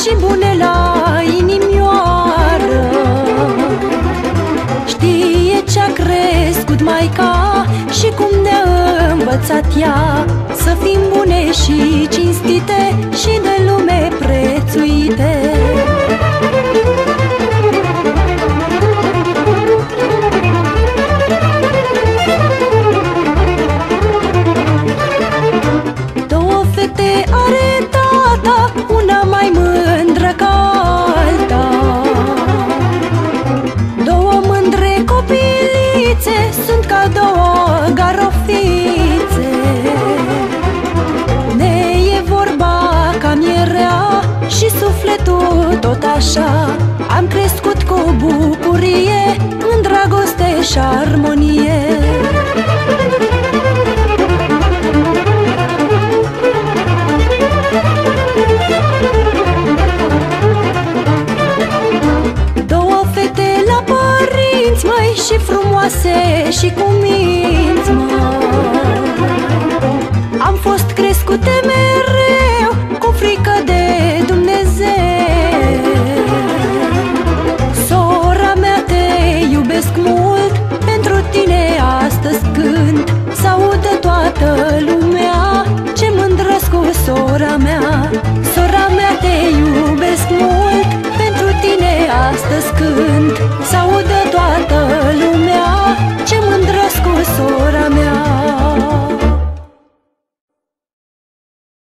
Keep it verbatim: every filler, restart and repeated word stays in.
și bune la inimioară. Știe ce-a crescut maica și cum ne-a învățat ea să fim bune și cinstite și de lume prețuite. Două fete are tata, una mai mândră ca alta. Două mândre copilițe sunt ca două garofițe. Ne e vorba cam e rea și sufletul tot așa. Am crescut cu bucurie, în dragoste și armonie. Două fete la părinți, măi, și frumoase și cu minți, măi. Am fost crescute mereu cu frică de Dumnezeu. Sora mea, te iubesc mult, pentru tine astăzi cânt, s-audă toată lumea, ce mândră-s cu sora mea. Sora mea, te iubesc mult, pentru tine astăzi cânt,